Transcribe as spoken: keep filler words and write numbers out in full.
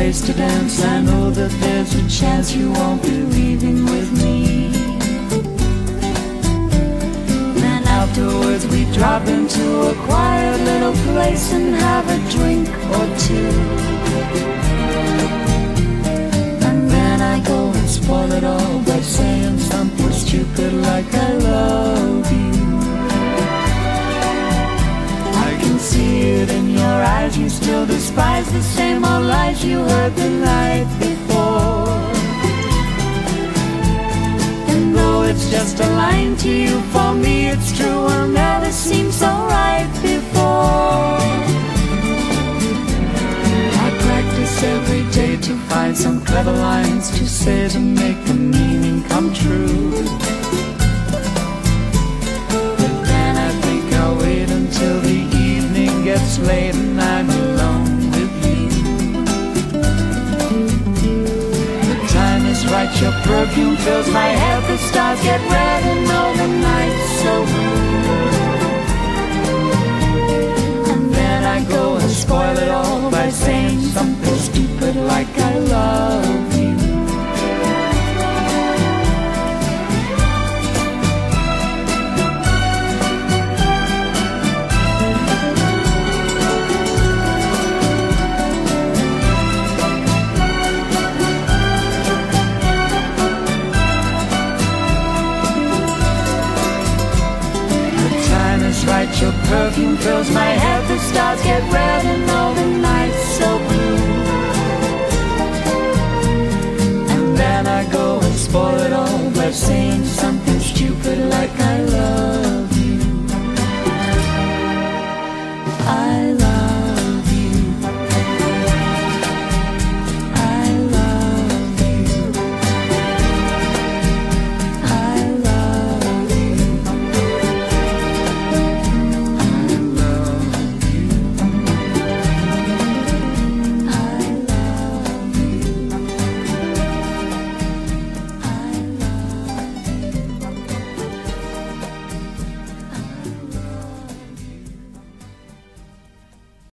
place to dance. I know that there's a chance you won't be leaving with me. Then afterwards we drop into a quiet little place and have a drink or two. And then I go and spoil it all by saying something stupid like I love you. I can see it in your eyes, you still despise the same old lies you heard the night before. And though it's just a line to you, for me it's true, will never seem so right before. I practice every day to find some clever lines to say to make the meaning come true. But then I think I'll wait until the evening gets late and I'm alone with you. The time is right, your perfume fills my head, the stars get red and all the night's so blue. And then I go and spoil it all by saying something stupid like I love you. Right, your perfume fills my head, the stars get red and all the night's so blue. And then I go and spoil it all by saying something stupid like I